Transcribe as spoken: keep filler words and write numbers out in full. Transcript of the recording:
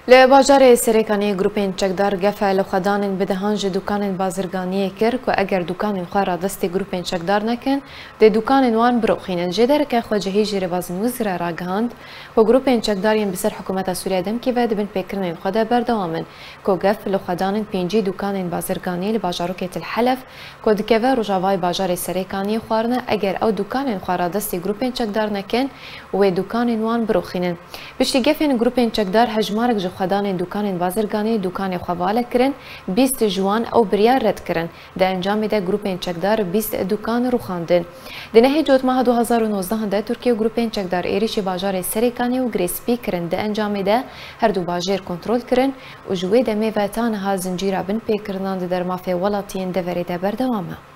لباجار سرکانی گروپین چکدار گفه لخدان بدهانج دکان بازرگانی کرد و اگر دکان خارا دست گروپین چکدار نکن ده دکان وان بروخینن جدر که خواجهی ريباز نيوز را راگهاند و گروپین چکدارین بسر حکومت سوریه دم که ود بن پیکرین خود بردوامن که گف لخدان پینجی دکان بازرگانی لباجاروکت الحلف که دکوه رجاوای باجار سرکانی خوارنه اگر او دکان خارا دست گروپین چکدار نکن و دکان وان بروخینن بشتی گفین گروپین چکدار هجمارک خدان دکان بازرگانی دکان خواله کرن بیست جوان او بریار رد کرن ده انجام ده گروپین چکدار بیست دکان رو خواندن ده نه جوت ماه دو هزار و نوزده ده ترکیه گروپین چکدار ایریش باجار سرکانی و گریسپی کرن ده انجام ده هر دو باجر کنترل کرن و جوی ده میوتان ها زنجیره بن پیکرنان ده در مافی ولاتین ده وری ده بردوامه